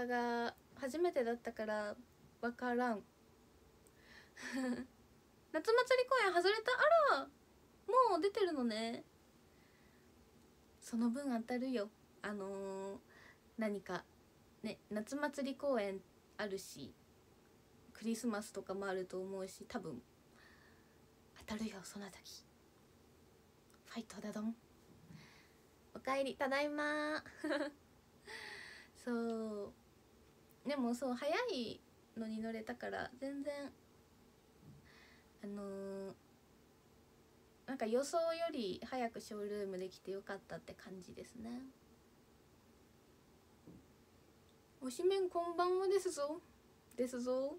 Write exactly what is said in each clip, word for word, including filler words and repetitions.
が初めてだったから分からん夏祭り公演外れた。あら、もう出てるのね。その分当たるよ。あのー、何かね、夏祭り公演あるしクリスマスとかもあると思うし、多分当たるよその時。ファイトだどん。おかえり、ただいまそうでもそう早いのに乗れたから全然あのー、なんか予想より早くショールームできてよかったって感じですね。おしめんこんばんはですぞですぞ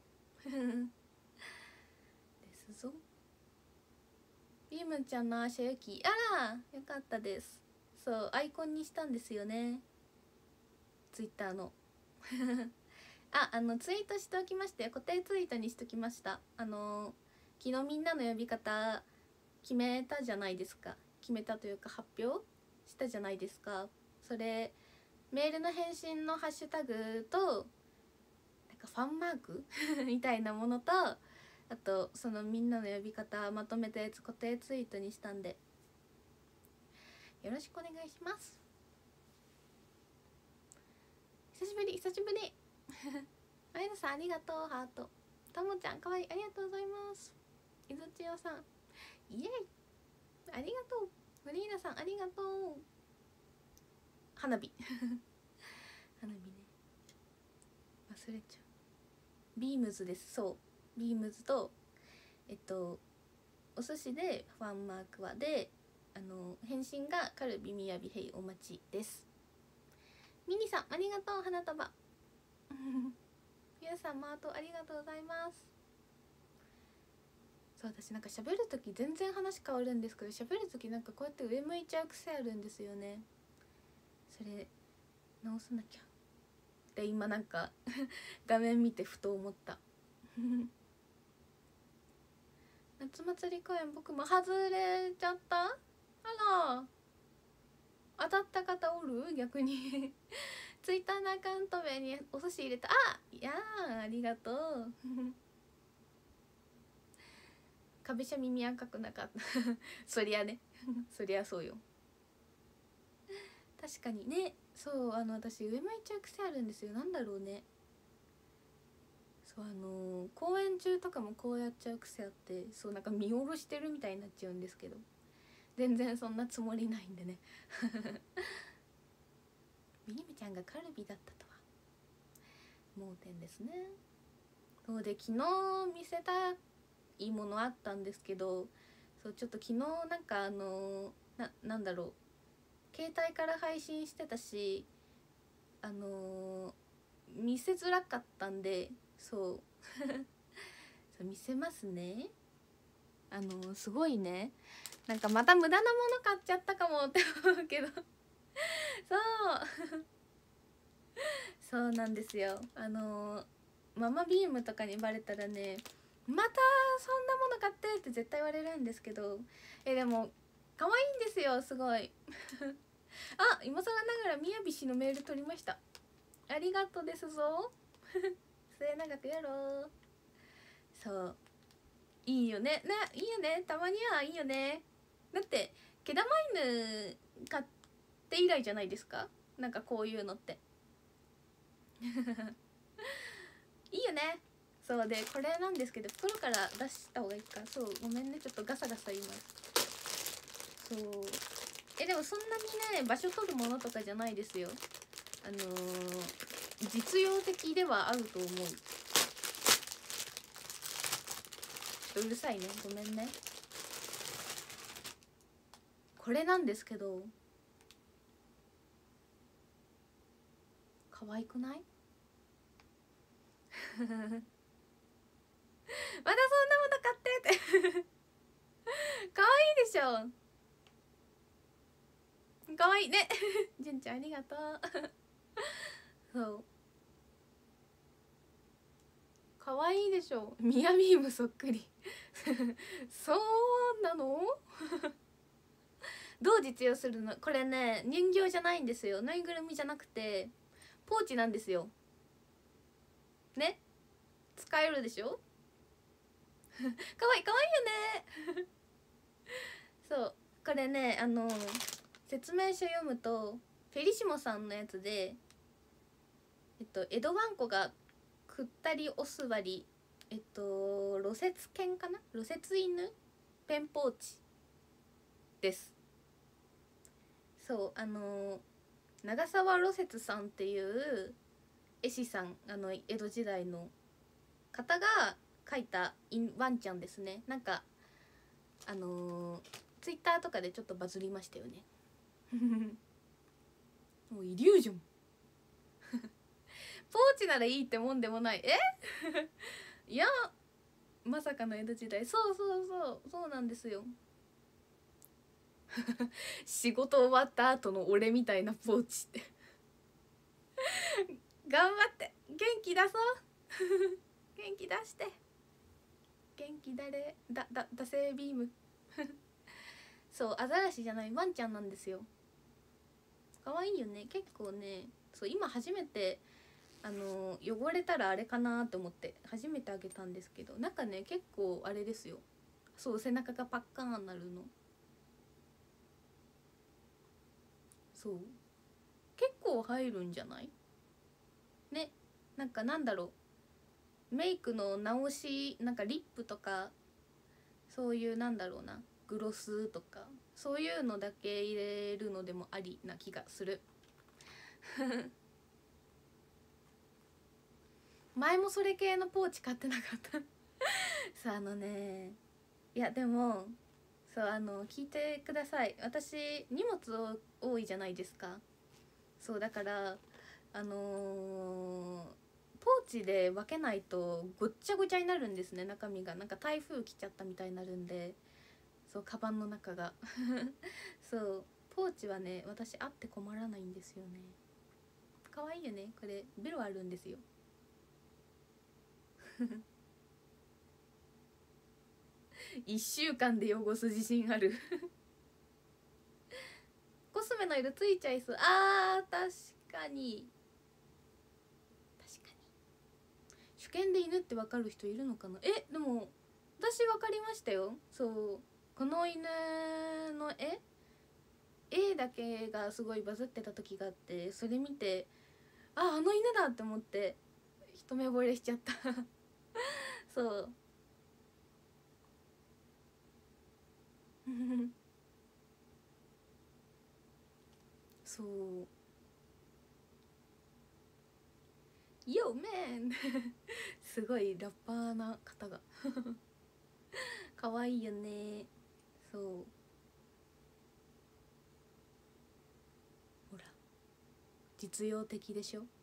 ですぞ。ビームちゃんのあしゃゆき、あらよかったです。そうアイコンにしたんですよね、ツイッターのあ、あのツイートしておきましたよ。固定ツイートにしときました。あのー、昨日みんなの呼び方決めたじゃないですか。決めたというか発表したじゃないですか。それメールの返信のハッシュタグとなんかファンマークみたいなものと、あとそのみんなの呼び方まとめたやつ固定ツイートにしたんでよろしくお願いします。久しぶり久しぶりあやなさんありがとう。ハート。ともちゃんかわいい、ありがとうございます。いずちよさんイエイありがとう。フリーナさんありがとう。花火花火ね、忘れちゃう。ビームズです。そうビームズとえっとお寿司でファンマークはで、あの返信がカルビみやびへいお待ちです。ミニさんありがとう。花束皆さんマートありがとうございます。そう私なんか喋るとき全然話変わるんですけど、喋るときなんかこうやって上向いちゃう癖あるんですよね。それ直さなきゃで今なんか画面見てふと思った夏祭り公演僕も外れちゃった。あら当たった方おる逆にツイッターのアカウント名にお寿司入れた。あいやーありがとう壁車耳赤くなかったそりゃねそりゃそうよ。確かにね。そうあの私上向いちゃう癖あるんですよ。なんだろうね。そうあのー、公演中とかもこうやっちゃう癖あって、そうなんか見下ろしてるみたいになっちゃうんですけど全然そんなつもりないんでねミニミちゃんがカルビだったとは盲点ですね。そうで昨日見せたいものあったんですけど、そうちょっと昨日なんかあのー、な, なんだろう携帯から配信してたしあのー、見せづらかったんでそうそう見せますね。あのー、すごいねなんかまた無駄なもの買っちゃったかもって思うけどそうそうなんですよ。あのー、ママビームとかにバレたらねまたそんなもの買ってって絶対言われるんですけど、えでも可愛いんですよすごいあ今更ながらみやび氏のメール取りました。ありがとうですぞ末永くやろう。そういいよねねいいよねたまにはいいよね。だって毛玉犬買って以来じゃないですか。なんかこういうのっていいよね。そうでこれなんですけど袋から出した方がいいか。そうごめんねちょっとガサガサ言います。そうえでもそんなにね場所取るものとかじゃないですよ。あのー、実用的ではあると思う。ちょっとうるさいねごめんね。これなんですけど可愛くないまたそんなもの買ってって可愛いでしょ。可愛いね純ちゃんありがとうそう可愛いでしょ。ミヤビームそっくりそうなのどう実用するのこれね。人形じゃないんですよ。ぬいぐるみじゃなくてポーチなんですよ。 ね、使えるでしょかわいいかわいいよねそうこれね、あの説明書読むとフェリシモさんのやつで、えっと江戸ワンコがくったりおすわり、えっと露雪犬かな、露雪犬ペンポーチです。そう、あの長沢露雪さんっていう絵師さん、あの江戸時代の方が描いたワンちゃんですね。なんかあのー、ツイッターとかでちょっとバズりましたよねもうイリュージョンポーチならいいってもんでもない。えいや、まさかの江戸時代。そうそうそうそうなんですよ仕事終わった後の俺みたいなポーチって頑張って元気出そう元気出して元気だれだだ惰性ビームそうアザラシじゃないワンちゃんなんですよ。可愛いよね。結構ね、そう今初めてあの汚れたらあれかなと思って初めてあげたんですけど、なんかね結構あれですよ。そう背中がパッカーンなるの。そう結構入るんじゃないね。なんかなんだろう、メイクの直し、なんかリップとかそういうなんだろうな、グロスとかそういうのだけ入れるのでもありな気がする前もそれ系のポーチ買ってなかったさあ、あのね、いやでもそう、あの聞いてください。私荷物多いじゃないですか。そうだからあのー、ポーチで分けないとごっちゃごちゃになるんですね、中身が。なんか台風来ちゃったみたいになるんで、そうカバンの中がそうポーチはね私あって困らないんですよね。可愛いよね。これベロあるんですよいっしゅうかんで汚す自信あるコスメの色ついちゃいそう。あー確かに確かに。主見で犬って分かる人いるのかな。えでも私分かりましたよ。そうこの犬の絵絵だけがすごいバズってた時があって、それ見てああの犬だって思って一目惚れしちゃったそうそうヨーメンすごいラッパーな方が可愛いよね。そうほら実用的でしょ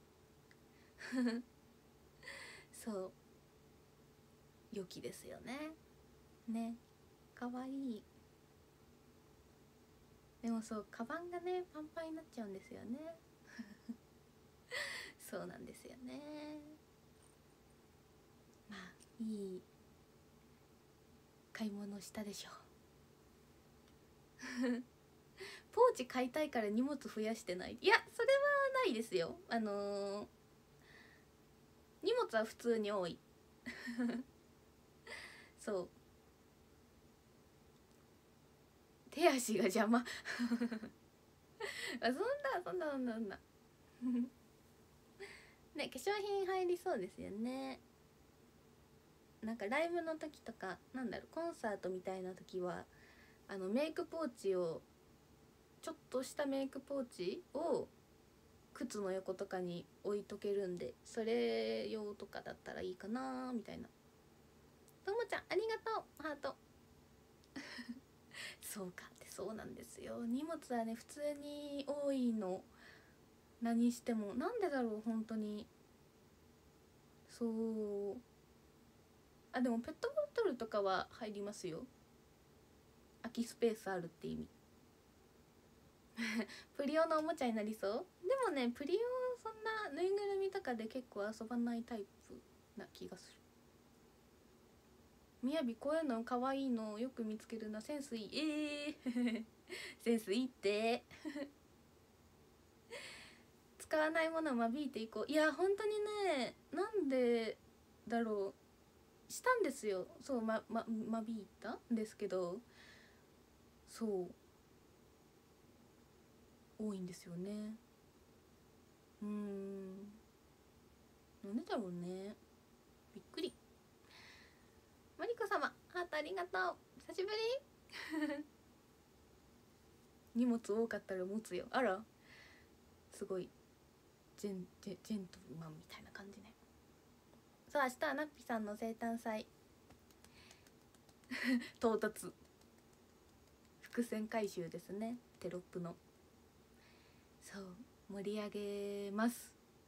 そう良きですよね。ね可愛い。でもそうカバンがねパンパンになっちゃうんですよねそうなんですよね。まあいい買い物したでしょポーチ買いたいから荷物増やしてない。いやそれはないですよ。あのー、荷物は普通に多いそう手足が邪魔あそんなそんなそんなそんなね化粧品入りそうですよね。なんかライブの時とかなんだろうコンサートみたいな時はあのメイクポーチをちょっとしたメイクポーチを靴の横とかに置いとけるんで、それ用とかだったらいいかなみたいな。ともちゃんありがとうハートそうかってそうなんですよ。荷物はね普通に多いの。何してもなんでだろう本当に。そうあでもペットボトルとかは入りますよ。空きスペースあるって意味プリオのおもちゃになりそう。でもねプリオそんなぬいぐるみとかで結構遊ばないタイプな気がする。みやびこういうの可愛いのよく見つけるな。センスいい。えー、センスいいって使使わないものを間引いていこう。いや本当にね、なんでだろう、したんですよ。そう、まま間引いたんですけど、そう多いんですよね。うーん、なんでだろうね、びっくり。マリコ様ハートありがとう、久しぶり荷物多かったら持つよ。あら、すごいジェンジェジェントルマンみたいな感じね。そう、明日はナッピさんの生誕祭到達、伏線回収ですね、テロップの。そう盛り上げます、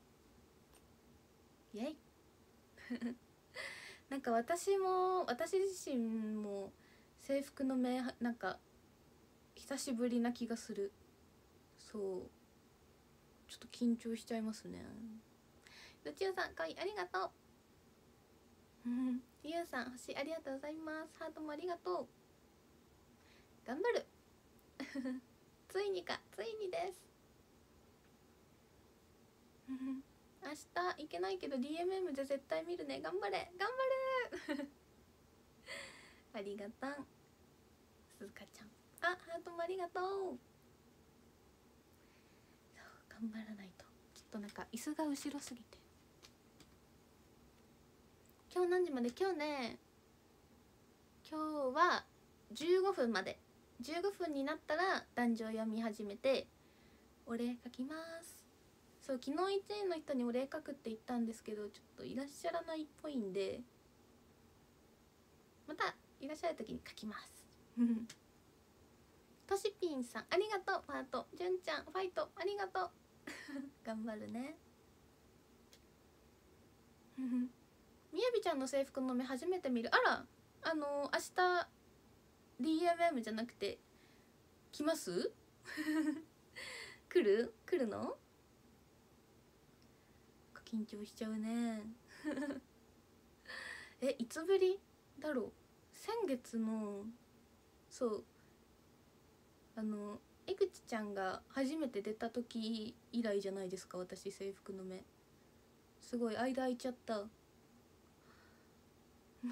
イエイなんか私も私自身も制服の目なんか久しぶりな気がする。そうちょっと緊張しちゃいますね。よちよさんかわいい、ありがとうゆうさん星ありがとうございます。ハートもありがとう、頑張るついにか、ついにです明日行けないけど ディーエムエム で絶対見るね。頑張れ頑張れありがとうすずかちゃん、あ、ハートもありがとう。そう頑張らないと。ちょっとなんか椅子が後ろすぎて。今日何時まで？今日ね、今日はじゅうごふんまで。じゅうごふんになったら壇上読み始めてお礼書きます。そう、昨日いちいの人にお礼書くって言ったんですけど、ちょっといらっしゃらないっぽいんで、またいらっしゃる時に書きますとしぴんさんありがとう、ハート。じゅんちゃんファイトありがとう頑張るねみやびちゃんの制服の目初めて見る。あら、あのー、明日 ディーエムエム じゃなくて来ます来る来るの緊張しちゃうねえ、いつぶりだろう。先月の、そうあの江口ちゃんが初めて出た時以来じゃないですか、私制服の目。すごい間空いちゃったね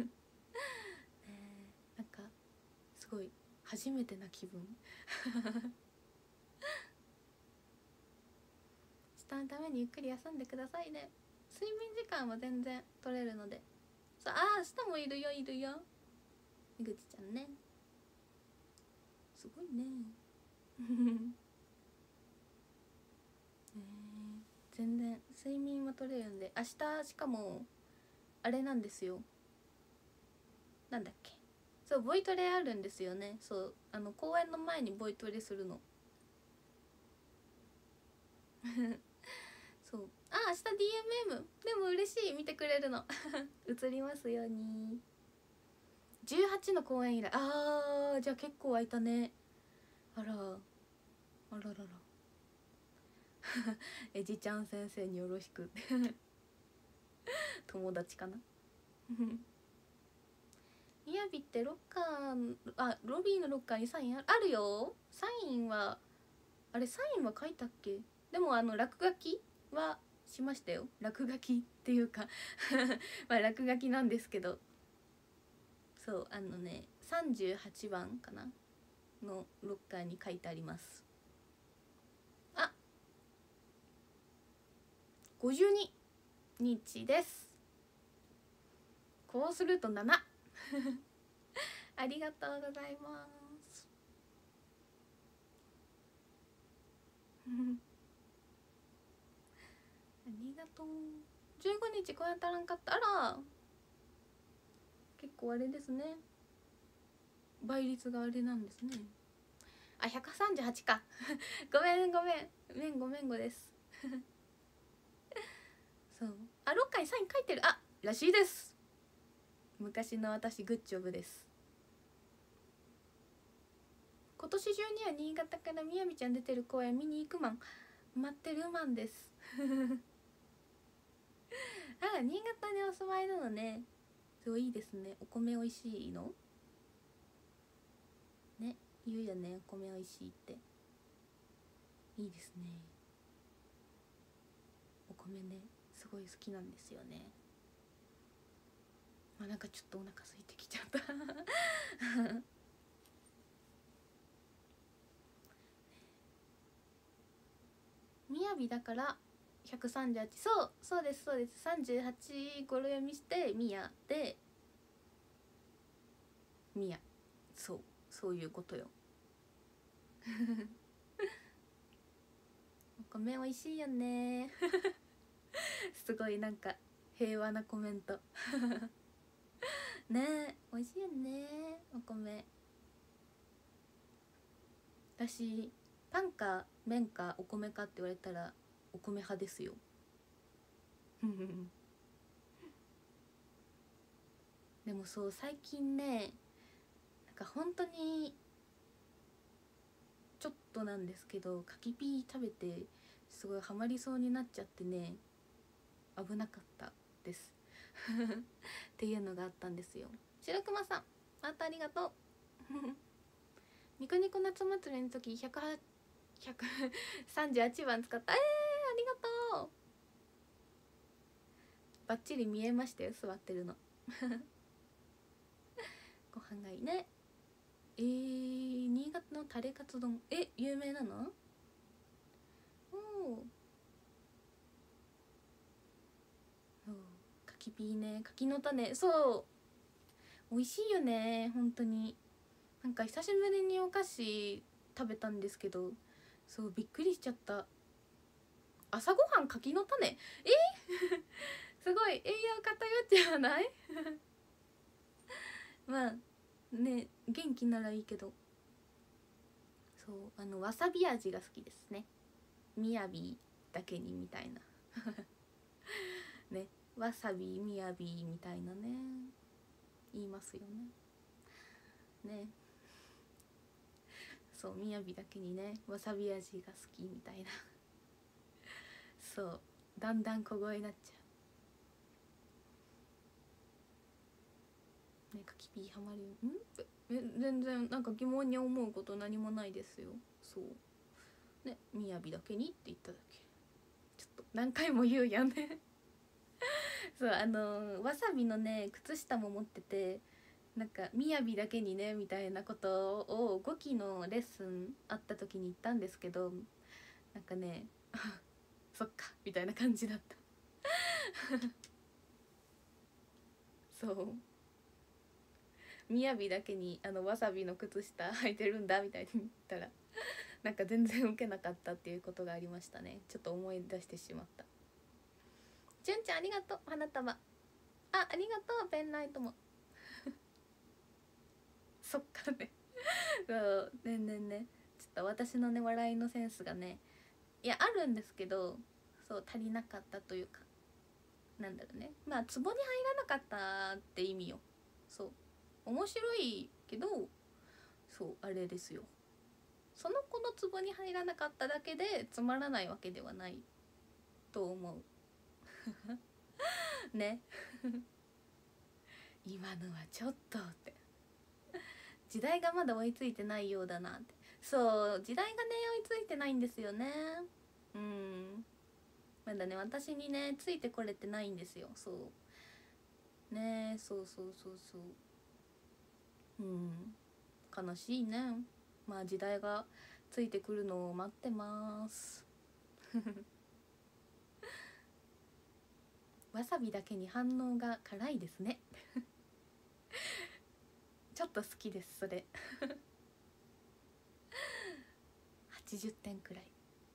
え、なんかすごい初めてな気分明日のためにゆっくり休んでくださいね。睡眠時間は全然取れるので。そう、ああ明日もいるよいるよ江口ちゃんね、すごいねえー、全然睡眠は取れるんで。明日しかもあれなんですよ、なんだっけ、そうボイトレあるんですよね。そうあの公演の前にボイトレするのそう、あ明日 ディーエムエム でも嬉しい、見てくれるの映りますように。じゅうはちの公演以来、あーじゃあ結構空いたね。あらあらららえじちゃん先生によろしく友達かなみやびってロッカー、あロビーのロッカーにサインある？あるよ。サインはあれ、サインは書いたっけ？でもあの落書きはしましたよ。落書きっていうかまあ落書きなんですけど、そうあのねさんじゅうはちばんかなのロッカーに書いてあります。あごじゅうににちです。こうするとななありがとうございますありがとう。じゅうごにちこうやってらんかった。あら結構あれですね、倍率があれなんですね。あひゃくさんじゅうはちかごめんごめんめんごめんごですそうあロッカーにサイン書いてる、あらしいです。昔の私グッジョブです。今年中には新潟からみやびちゃん出てる公演見に行くマン、待ってるマンですあら新潟にお住まいなのね、すごいいいですね。お米おいしいのね、言うよね、お米おいしいって。いいですね。 米ねすごい好きなんですよね。まあ、なんかちょっとお腹空いてきちゃったみやびだからひゃくさんじゅうはち、そうそうですそうです、さんじゅうはち語呂読みしてみやでみや、そうそういうことよお米おいしいよねすごいなんか平和なコメントねえおいしいよねお米。私パンか麺かお米かって言われたらお米派ですよでもそう最近ねなんか本当にちょっとなんですけど柿ピー食べてすごいハマりそうになっちゃってね危なかったですっていうのがあったんですよ。白熊さんまたありがとうニコニコ夏祭りの時ひゃくさんじゅうはちばん使った。えー、ありがとう。バッチリ見えましたよ座ってるのご飯がいいね。えー、新潟のタレカツ丼え有名なの？おお柿ピーね、柿の種そう美味しいよね本当に。なんか久しぶりにお菓子食べたんですけどそうびっくりしちゃった。朝ごはん柿の種えすごい栄養偏っちゃわないまあね元気ならいいけど。そうあのわさび味が好きですね。みやびだけにみたいなねわさびみやびみたいなね言いますよね。ねそうみやびだけにねわさび味が好きみたいなそうだんだん小声になっちゃうね。柿ピーハマりんえ全然なんか疑問に思うこと何もないですよ。そうねみやびだけにって言っただけ。ちょっと何回も言うやんねそうあのわさびのね靴下も持っててなんかみやびだけにねみたいなことをごきのレッスンあった時に言ったんですけどなんかねそっかみたいな感じだったそうみやびだけにあのわさびの靴下履いてるんだみたいに言ったらなんか全然ウケなかったっていうことがありましたね。ちょっと思い出してしまった。じゅんちゃんありがとう花束。あありがとうペンライトもそっかねそうねんねんねちょっと私のね笑いのセンスがねいやあるんですけどそう足りなかったというかなんだろうねまあツボに入らなかったって意味よ。そう面白いけどそうあれですよその子のツボに入らなかっただけでつまらないわけではないと思うね今のはちょっとって時代がまだ追いついてないようだなって。そう時代がね追いついてないんですよね。うんまだね私にねついてこれてないんですよ。そうねそうそうそうそううん悲しいね。まあ時代がついてくるのを待ってますわさびだけに反応が辛いですねちょっと好きですそれはちじゅってんくらい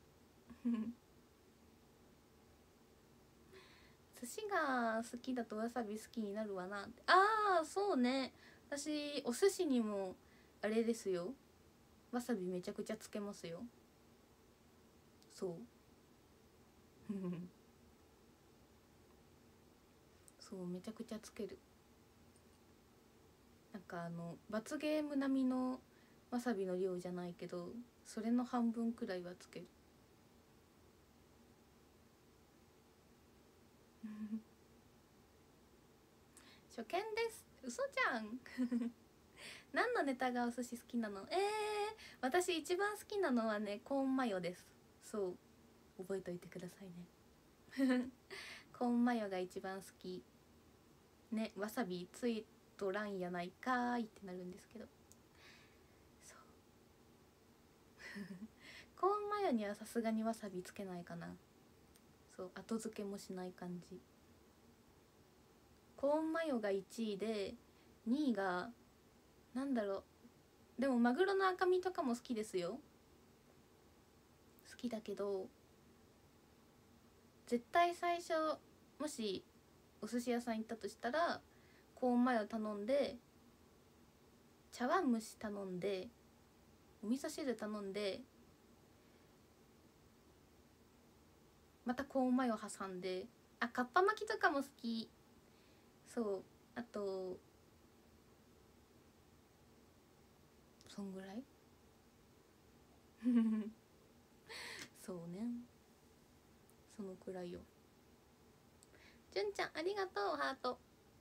寿司が好きだとわさび好きになるわなって。ああそうね私お寿司にもあれですよわさびめちゃくちゃつけますよ。そうそうめちゃくちゃつける。なんかあの罰ゲーム並みのわさびの量じゃないけどそれの半分くらいはつける初見です嘘じゃん何のネタがお寿司好きなの？えー、私一番好きなのはねコーンマヨです。そう覚えといてくださいねコーンマヨが一番好きね。わさびついとらんやないかーいってなるんですけど、そうコーンマヨにはさすがにわさびつけないかな。そう、後付けもしない感じ。コーンマヨがいちいで、にいがなんだろう、でもマグロの赤身とかも好きですよ。好きだけど絶対最初、もしお寿司屋さん行ったとしたらコーンマヨ頼んで、茶碗蒸し頼んで、お味噌汁頼んで、またコーンマヨ挟んで、あ、かっぱ巻きとかも好き。そう、あとそんぐらいそうね、そのくらいよ。じゅんちゃんありがとう、ハート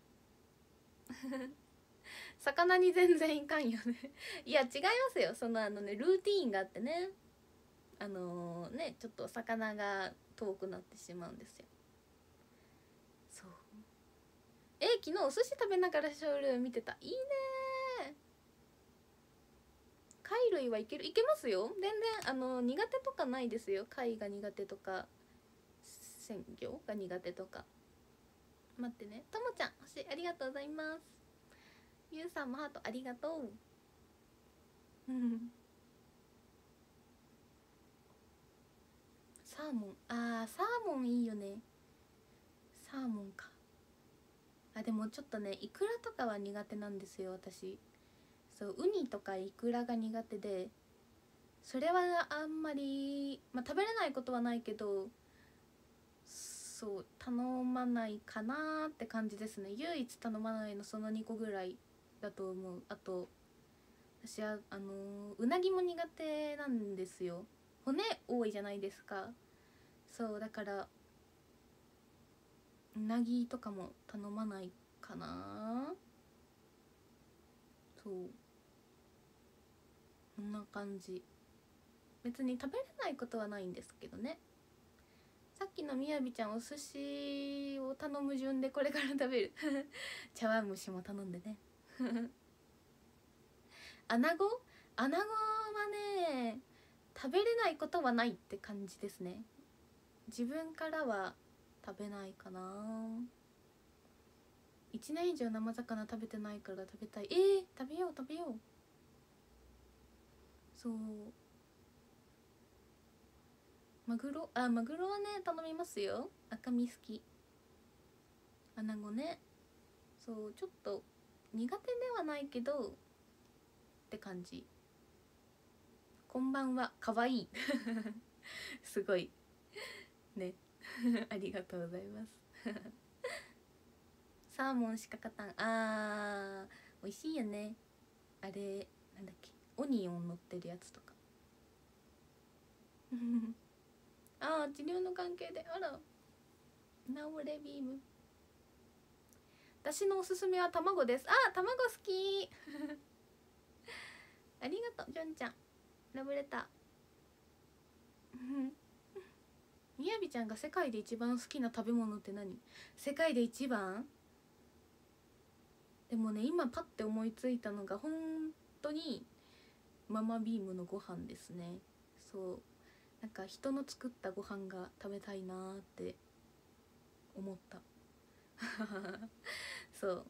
魚に全然いかんよねいや違いますよ、そのあのねルーティーンがあってね、あのー、ねちょっと魚が遠くなってしまうんですよ。そう、えー、昨日お寿司食べながらショールーム見てた。いいねー。貝類はいける、いけますよ全然。あの苦手とかないですよ。貝が苦手とか鮮魚が苦手とか。待ってね、ともちゃん星ありがとうございます。ゆうさんもハートありがとうサーモン、あーサーモンいいよね。サーモンか。あ、でもちょっとねイクラとかは苦手なんですよ私。そう、ウニとかイクラが苦手で、それはあんまり、まあ、食べれないことはないけど、そう頼まないかなって感じですね。唯一頼まないのそのにこぐらいだと思う。あと私はあのー、うなぎも苦手なんですよ。骨多いじゃないですか。そうだからうなぎとかも頼まないかな。そう、こんな感じ。別に食べれないことはないんですけどね。さっきのみやびちゃんお寿司を頼む順でこれから食べる茶碗蒸しも頼んでねアナゴアナゴはね食べれないことはないって感じですね。自分からは食べないかな。いちねん以上生魚食べてないから食べたい。えー、食べよう食べよう。そうマグロ、あ、マグロはね頼みますよ。赤身好き。アナゴね、そうちょっと苦手ではないけどって感じ。こんばんは、かわいいすごいねありがとうございますサーモンしか勝たん。あー美味しいよねあれ。なんだっけ、オニオン乗ってるやつとかあー治療の関係で、あらナオレビーム。私のおすすめは卵です。あー卵好きありがとうじゅんちゃん、ラブレターみやびちゃんが世界で一番好きな食べ物って何？世界で一番？でもね今パッて思いついたのが本当にママビームのご飯ですね。そうなんか人の作ったご飯が食べたいなーって思ったそう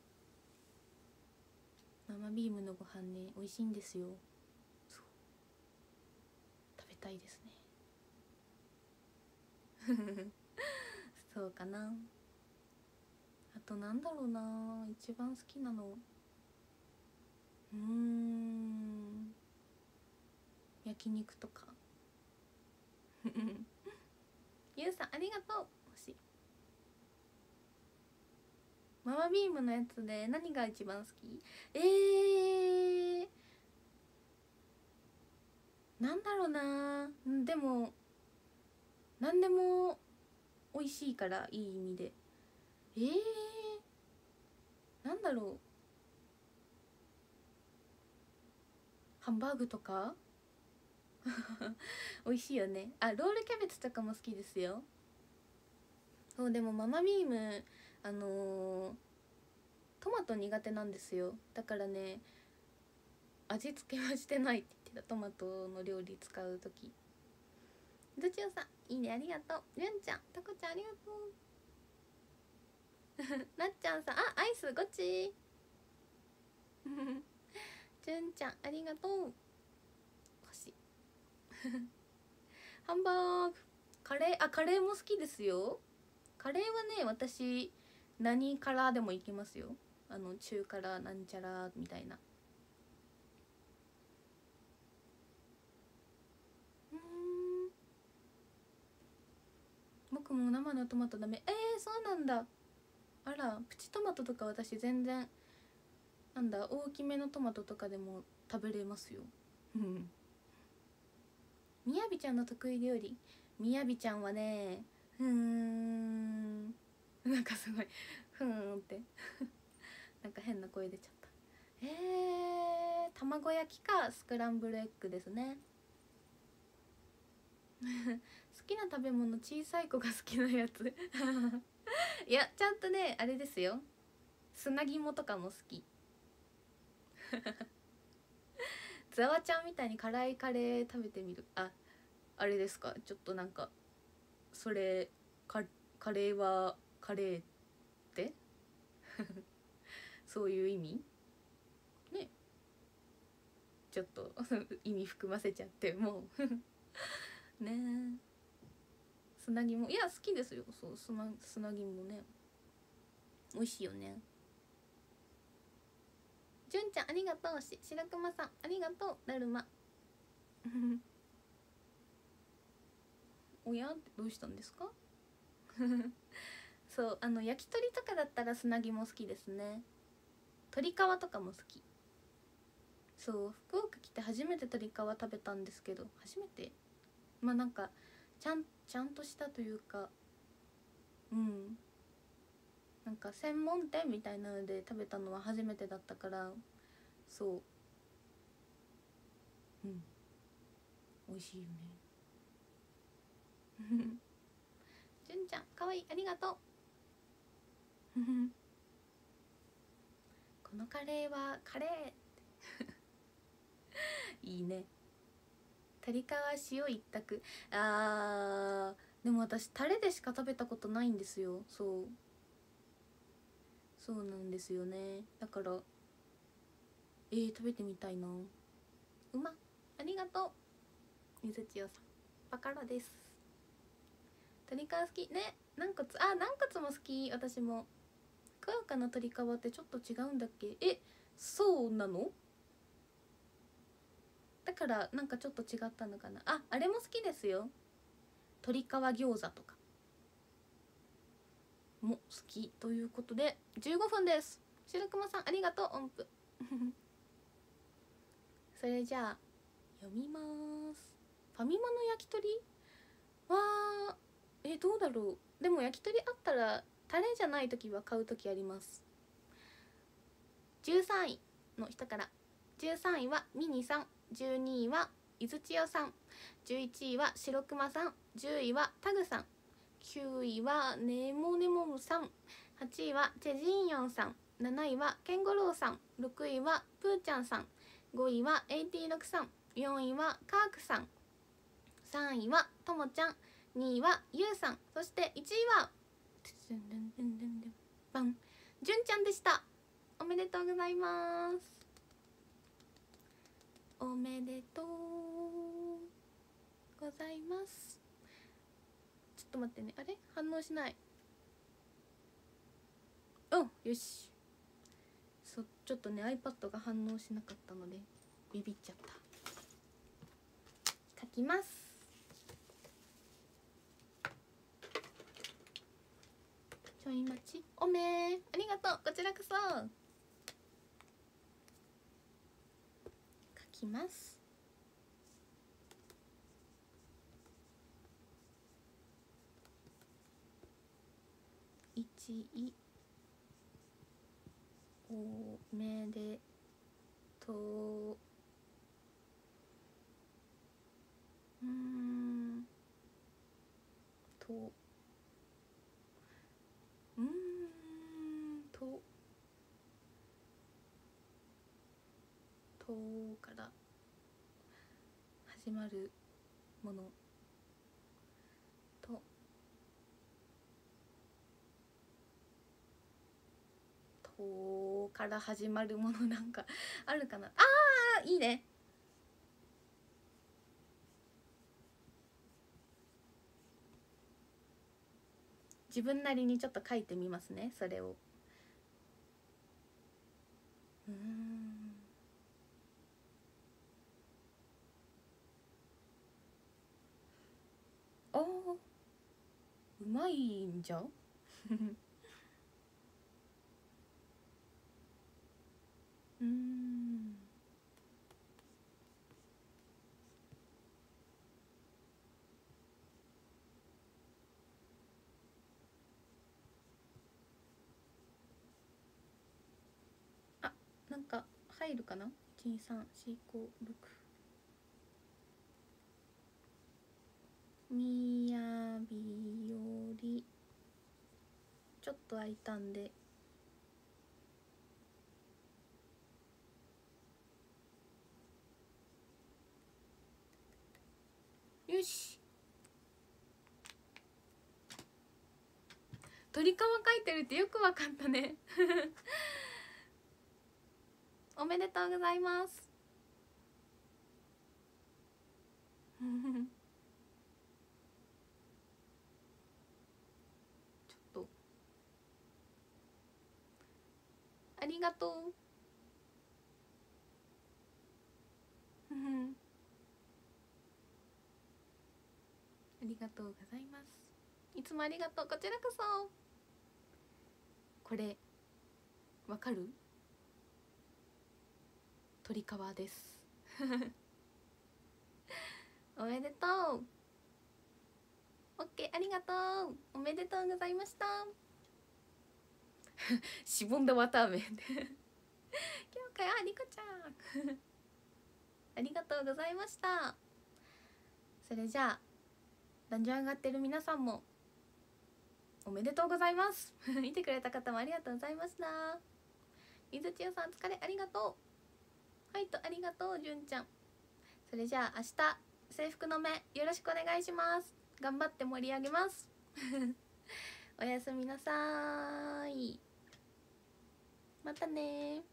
ママビームのご飯ね美味しいんですよ。そう食べたいですねそうかな。あとなんだろうな、一番好きなの、うーん焼肉とかゆうさんありがとう。星ママビームのやつで何が一番好き？えー、なんだろうな、でも何でも美味しいから、いい意味で。えー、なんだろう、ハンバーグとか美味しいよね。あ、ロールキャベツとかも好きですよ。 そうでもママミームあのー、トマト苦手なんですよ。だからね味付けはしてないって言ってた。トマトの料理使う時。どちおさんいいねありがとう。りゅんちゃんたこちゃんありがとうなっちゃんさんあアイスごちじゅんちゃんありがとう。欲しいハンバーグカレーあカレーも好きですよ。カレーはね私何辛でもいけますよ。あの中辛なんちゃらみたいな。うん僕も生のトマトダメ。えー、そうなんだ。あらプチトマトとか私全然なんだ大きめのトマトとかでも食べれますよ。みやびちゃんの得意料理。みやびちゃんはねふーんなんかすごいふーんってなんか変な声出ちゃった。えー、卵焼きかスクランブルエッグですね好きな食べ物小さい子が好きなやついやちゃんとねあれですよ。砂肝とかも好きざわちゃんみたいに辛いカレー食べてみる。ああれですか。ちょっとなんかそれかカレーはカレーってそういう意味ね。ちょっと意味含ませちゃってもうねえ砂肝いや好きですよ。そう砂砂肝ね美味しいよね。じゅんちゃんありがとう。し白熊さんありがとう。だるまおやってどうしたんですかそうあの焼き鳥とかだったら砂肝好きですね。鶏皮とかも好き。そう福岡来て初めて鶏皮食べたんですけど初めてまあなんかちゃんちゃんとしたというかうんなんか専門店みたいなので食べたのは初めてだったからそううん美味しいよねじゅんちゃんかわいいありがとうこのカレーはカレーいいね。鶏皮塩一択。あーでも私タレでしか食べたことないんですよ。そうそうなんですよね。だからえー、食べてみたいな。うまありがとうゆずちよさんバカラです。鶏皮好きね。軟骨あ軟骨も好き。私も福岡の鶏皮ってちょっと違うんだっけ。えそうなの。だからなんかちょっと違ったのかな。ああれも好きですよ。鶏皮餃子とかも好きということでじゅうごふんです。白熊さんありがとう音符それじゃあ読みます。ファミマの焼き鳥はえどうだろう。でも焼き鳥あったらタレじゃない時は買う時あります。じゅうさんいの人から。じゅうさんいはミニさん、じゅうにいはいずちよさん、じゅういちいは白熊さん、じゅういはタグさん、きゅういはネモネモムさん、はちいはチェジンヨンさん、なないはケンゴロウさん、ろくいはプーちゃんさん、ごいはエイティろくさん、よんいはカークさん、さんいはともちゃん、にいはゆうさん、そしていちいはバンじゅんちゃんでした。おめでとうございます。おめでとうございます。ちょっと待ってね。あれ反応しない。うんよし。そちょっとね iPad が反応しなかったのでビビっちゃった。書きます。ちょい待ち。おめーありがとう。こちらこそ書きます。いちいおめでとう。うーんととから始まるものととから始まるものなんかあるかな。あーいいね。自分なりにちょっと書いてみますね、それを。うーんあーうまいんじゃうーんあ、なんか入るかな。いちにさんしごろくみやびよりちょっと空いたんでよし。鳥皮書いてるってよくわかったねおめでとうございますちょっとありがとうありがとうございます。いつもありがとう。こちらこそ。これわかる？鳥皮ですおめでとう。オッケー、ありがとう。おめでとうございましたしぼんだ綿あめ今日かよ、リコちゃんありがとうございました。それじゃあダンジョン上がってる皆さんもおめでとうございます見てくれた方もありがとうございました。水千代さん疲れありがとう。はいとありがとうじゅんちゃん。それじゃあ明日制服の目よろしくお願いします。頑張って盛り上げますおやすみなさい。またね。